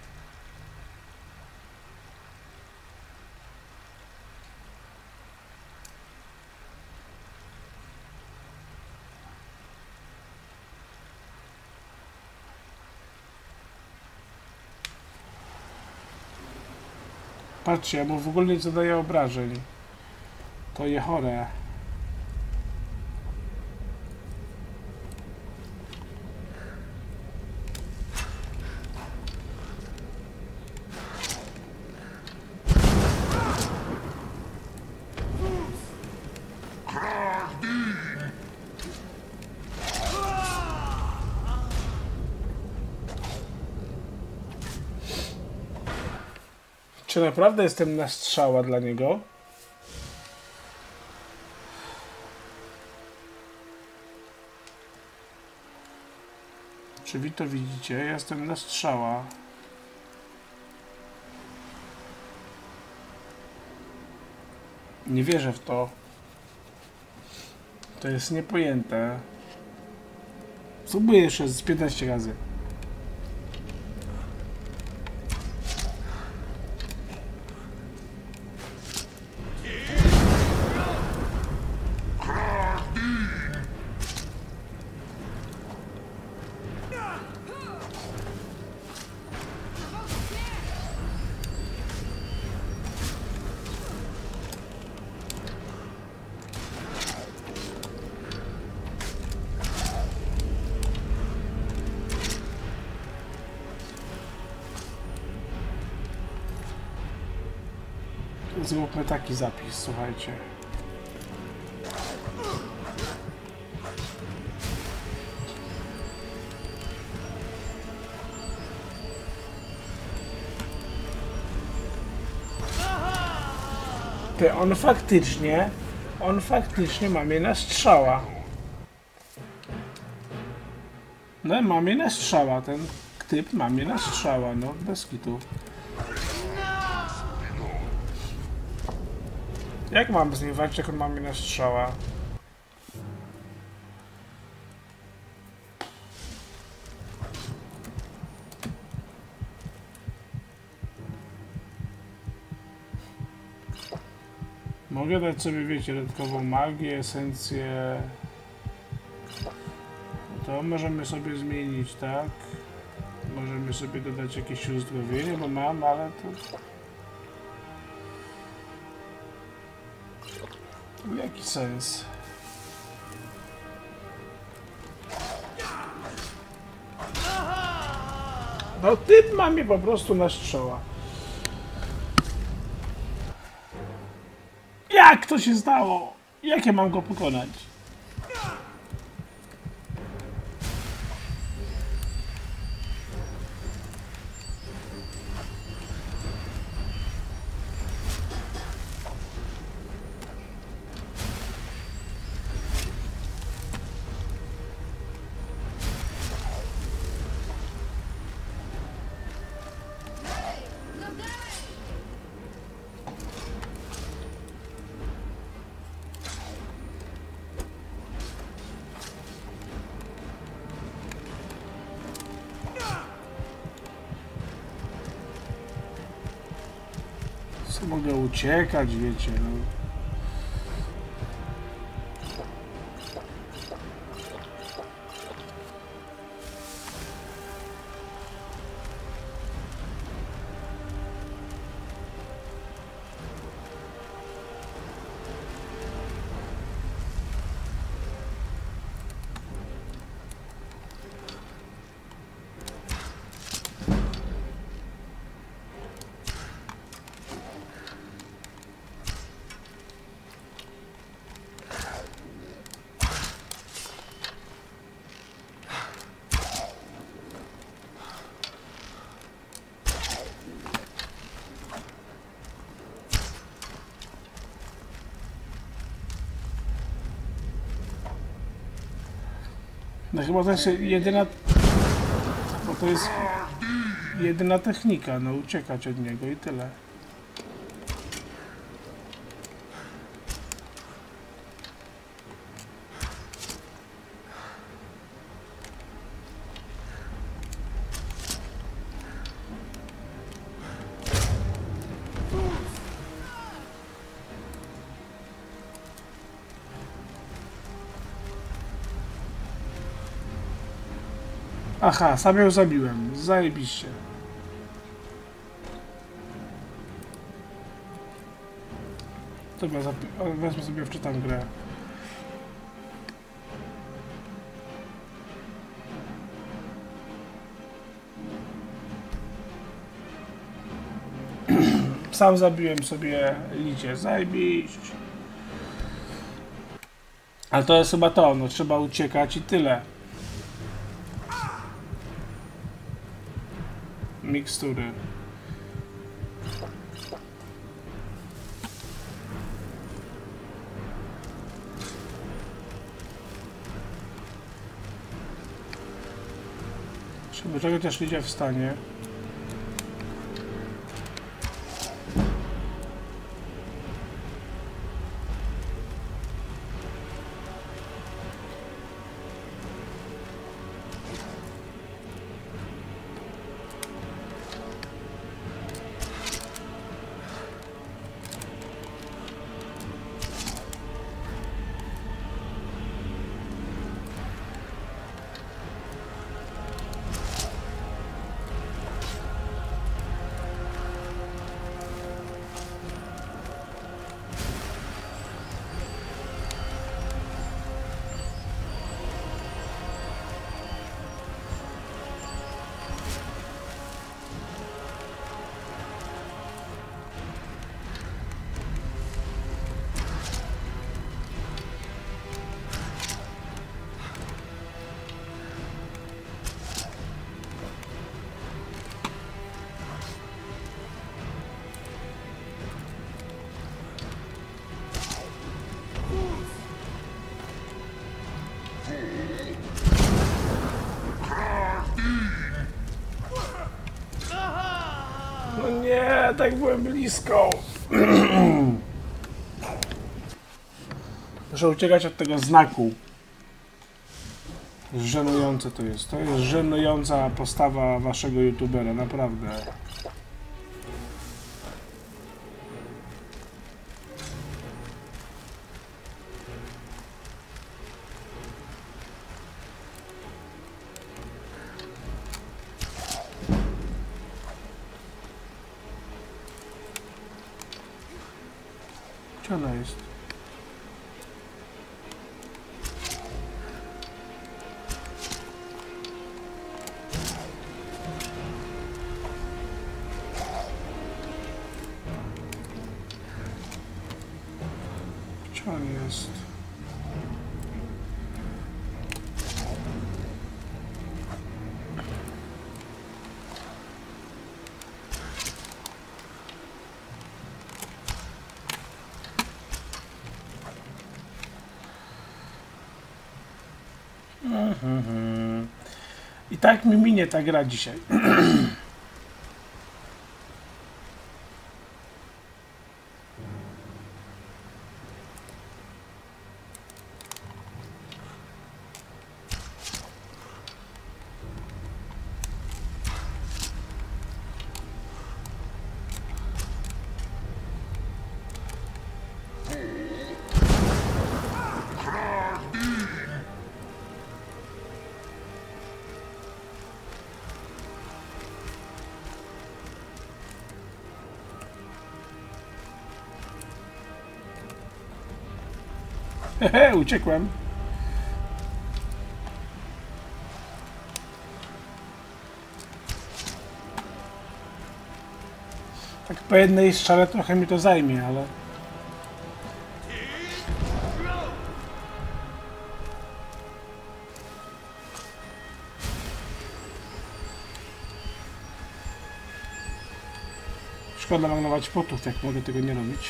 Patrzcie, ja mu w ogóle nie zadaję obrażeń. To je chore. Czy naprawdę jestem na strzała dla niego? Czy wy to widzicie? Ja jestem na strzała. Nie wierzę w to. To jest niepojęte. Spróbuję jeszcze z 15 razy. Zróbmy taki zapis, słuchajcie. On faktycznie ma mnie na strzała. No, ma mnie na strzała, ten typ ma mnie na strzała, no, bez kitu. Jak mam z nim walczyć, jak on ma mnie na strzała? Mogę dać sobie, wiecie, dodatkową magię, esencję. To możemy sobie zmienić, tak? Możemy sobie dodać jakieś uzdrowienie, bo mam, ale to... Jaki sens? No typ ma mnie po prostu na strzała. Jak to się stało? Jak ja mam go pokonać? Co mogę uciekać, wiecie, no. No chyba to jest jedyna... Bo to jest... jedyna technika, no uciekać od niego i tyle. Aha, sam ją zabiłem. Zajebiście. Dobra, wezmę sobie wczytam grę. Sam zabiłem sobie licie. Zajebiście. Ale to jest chyba to, no trzeba uciekać i tyle. Mikstury. Żeby czego też lidzie w stanie. No nie, tak byłem blisko. Muszę uciekać od tego znaku. Żenujące to jest. To jest żenująca postawa waszego youtubera, naprawdę. Gdzie ona jest? Gdzie on jest? I tak mi minie ta gra dzisiaj. Hehe, uciekłem. Tak po jednej strzale trochę mi to zajmie, ale... Szkoda marnować potów, jak mogę tego nie robić.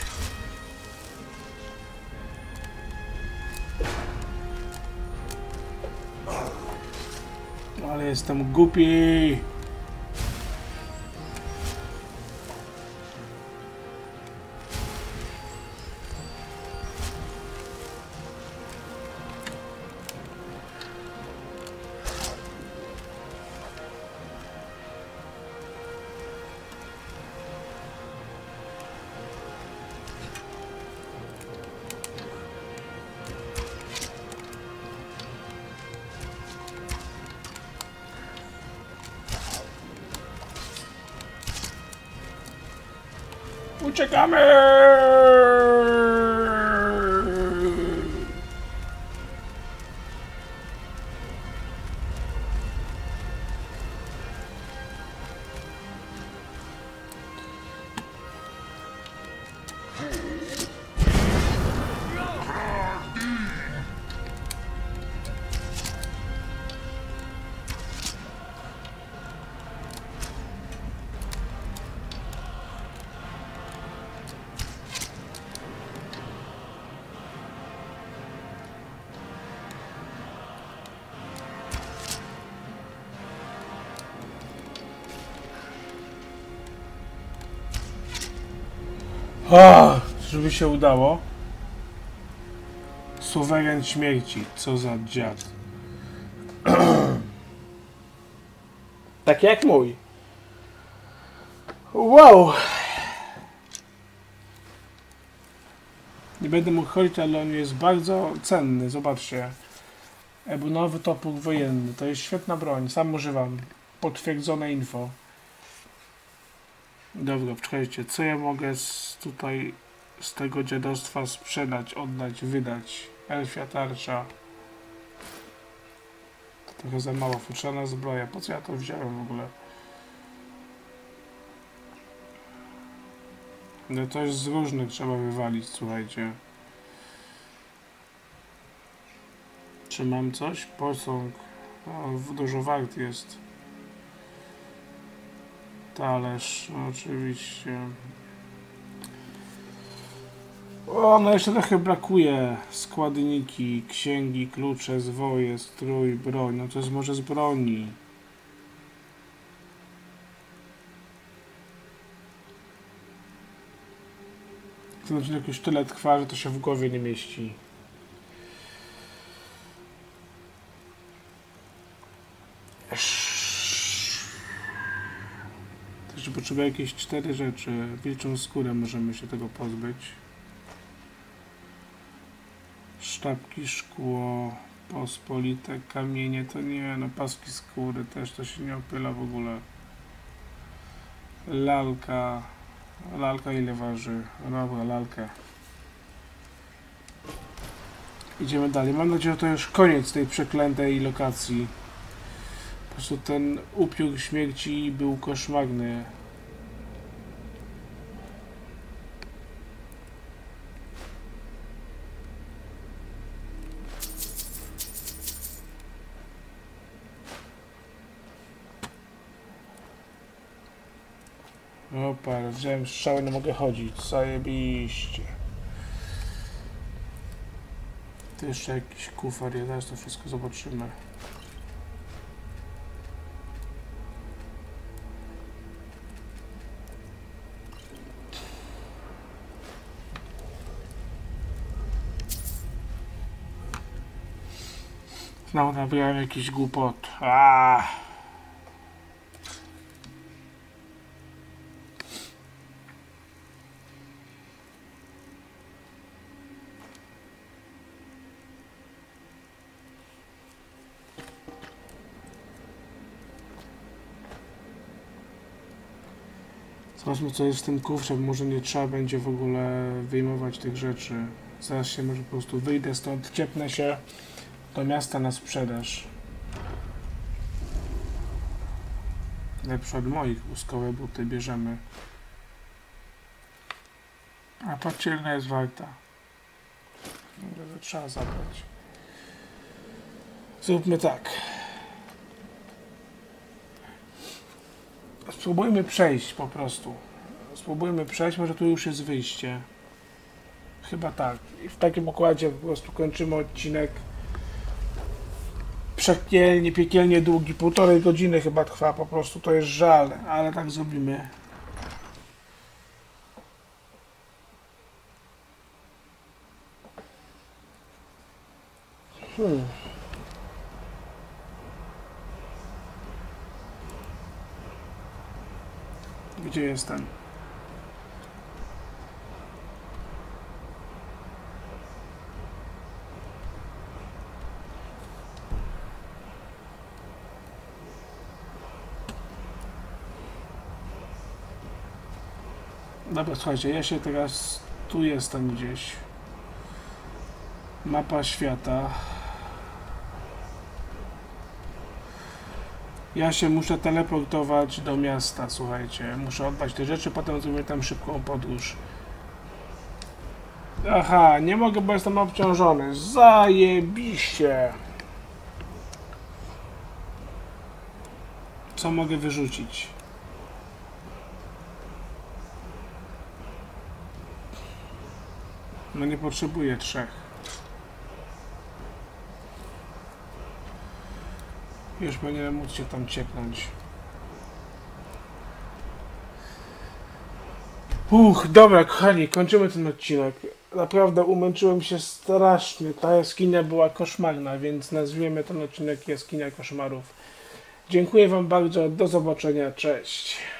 Ale jestem głupi. Uciekamy! O, żeby się udało. Suweren śmierci. Co za dziad. Tak jak mój. Wow. Nie będę mógł chodzić, ale on jest bardzo cenny. Zobaczcie. Ebunowy topór wojenny. To jest świetna broń. Sam używam. Potwierdzone info. Dobra, czekajcie, co ja mogę tutaj z tego dziadostwa sprzedać, oddać, wydać? Elfia tarcza. Trochę za mało, futrzana zbroja. Po co ja to wziąłem w ogóle? No to jest z różnych, trzeba wywalić, słuchajcie. Czy mam coś? Posąg. O, dużo wart jest. Talerz, no oczywiście. O, no jeszcze trochę brakuje. Składniki, księgi, klucze, zwoje, strój, broń. No to jest może z broni. Ten odcinek już tyle trwa, że to się w głowie nie mieści. Także potrzebuję jakieś 4 rzeczy. Wilczą skórę możemy się tego pozbyć. Sztabki, szkło, pospolite, kamienie, to nie, no paski skóry też, to się nie opyla w ogóle. Lalka. Lalka ile waży? Dobra, lalkę. Idziemy dalej. Mam nadzieję, że to już koniec tej przeklętej lokacji. Po prostu ten upiór śmierci był koszmarny. Opa, wziąłem strzały, nie mogę chodzić. Zajebiście. Tu jeszcze jakiś kufer, ja zaraz to wszystko zobaczymy. Znowu nabrałem jakiś głupot. Zobaczmy, co jest w tym kufrze, może nie trzeba będzie w ogóle wyjmować tych rzeczy. Zaraz się może po prostu wyjdę stąd, ciepnę się do miasta na sprzedaż. Lepsze od moich, łuskowe buty bierzemy. A płacilna jest warta. Trzeba zabrać. Zróbmy tak. Spróbujmy przejść po prostu. Spróbujmy przejść, może tu już jest wyjście. Chyba tak. I w takim układzie po prostu kończymy odcinek. Piekielnie długi, 1,5 godziny chyba trwa, po prostu to jest żal, ale tak zrobimy. Gdzie jestem? Dobra, słuchajcie, ja się teraz... Tu jestem gdzieś. Mapa świata. Ja się muszę teleportować do miasta, słuchajcie. Muszę oddać te rzeczy, potem zrobię tam szybką podróż. Aha, nie mogę, bo jestem obciążony. Zajebiście! Co mogę wyrzucić? No nie potrzebuję 3. Już powinienem móc się tam ciepnąć. Dobra, kochani, kończymy ten odcinek. Naprawdę umęczyłem się strasznie. Ta jaskinia była koszmarna, więc nazwiemy ten odcinek Jaskinia Koszmarów. Dziękuję wam bardzo, do zobaczenia, cześć.